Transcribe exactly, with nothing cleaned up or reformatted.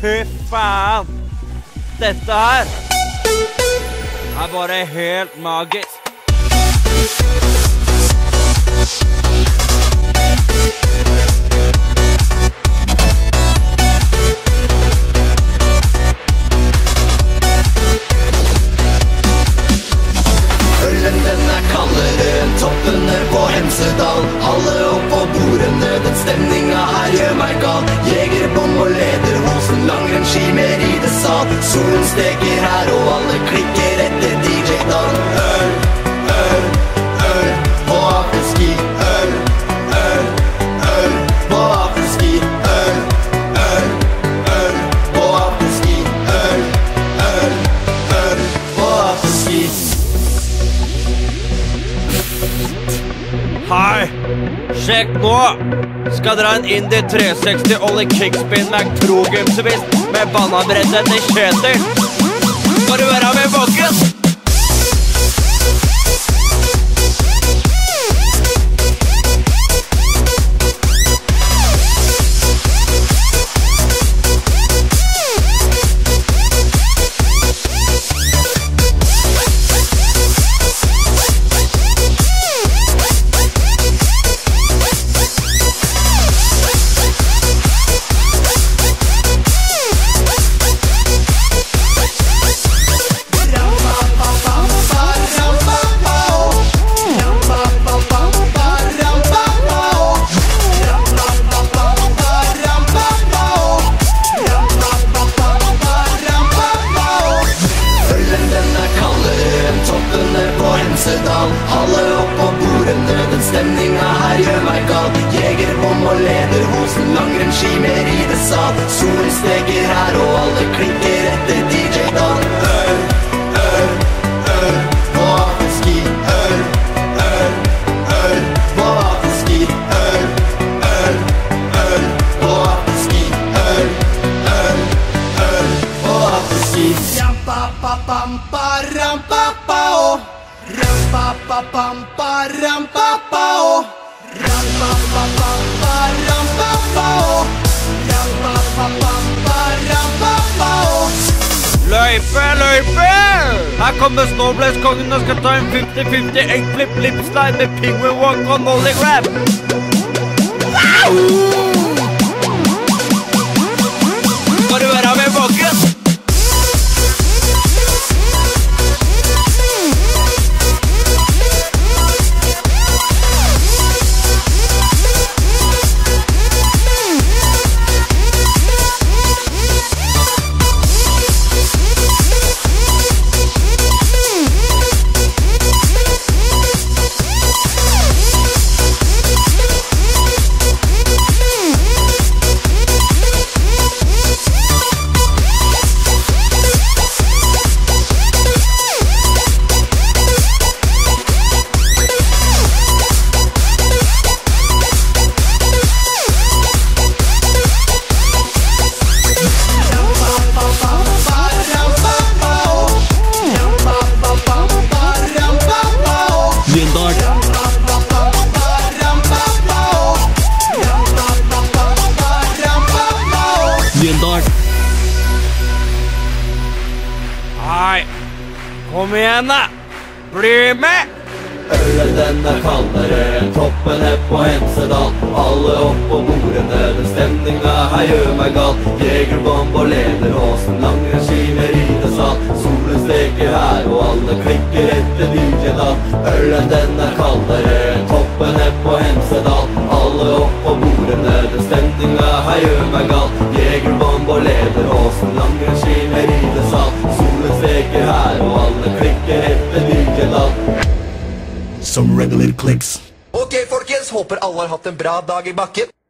fy faen. Dette her er bare helt magisk. Ølen den er kaldere enn toppene på Hemsedal. Alle opp på bordene, den stemninga her gjør meg gal. Jegerbom og lederhosen, langrennsski med ridesal. Solen steker her og alle klikker etter D J-Dan. Øl, øl, øl på afterski. Øl, øl, øl på afterski. Øl, øl, øl på afterski. Øl, øl, øl på afterski. Hei, sjekk nå. Skal dra en Indy tre seksti Ollie Kickspin Mac Pro Gymsevist med bananbrettet til Kjetil. Skal du være med bakken? Alle opp på bordene, den stemninga her gjør meg gal. Jegerbom og lederhosen, langrennsski med ridesal. Solen steker her og alle klikker etter D J-Dan. Øl, øl, øl på afterski. Øl, øl, øl på afterski. Øl, øl, øl på afterski. Øl, øl, øl på afterski. Ram-pa-pa-pam-pa-ram-pa-pa-o. Ram-pa-pa-pam-pa-ram-pa-pa-o. Ram-pa-pa-pam-pa-ram-pa-pa-o. Ram-pa-pa-pam-pa-ram-pa-pa-o. Løype, løype! Her kommer Snowblaze-kongen og skal ta en femti femti eggflip lipslide med penguin walk og nollie grab. Skal du være med bakken? Hei, kom igjen da, bli med! Ølen den er kaldere enn toppene på Hemsedal. Alle opp på bordene, den stemninga her gjør meg gal. Jegerbomb og lederhosen, langrennsski med ridesal. Solen steker her og alle klikker etter D J-Dan. Ølen den er kaldere enn toppene på Hemsedal. Alle opp på bordene, den stemninga her gjør meg gal. Jegerbomb og lederhosen, langrennsski med ridesal. Solen steker her og alle klikker etter D J-Dan. Some regular clicks. Ok folkens, håper alle har hatt en bra dag i bakken.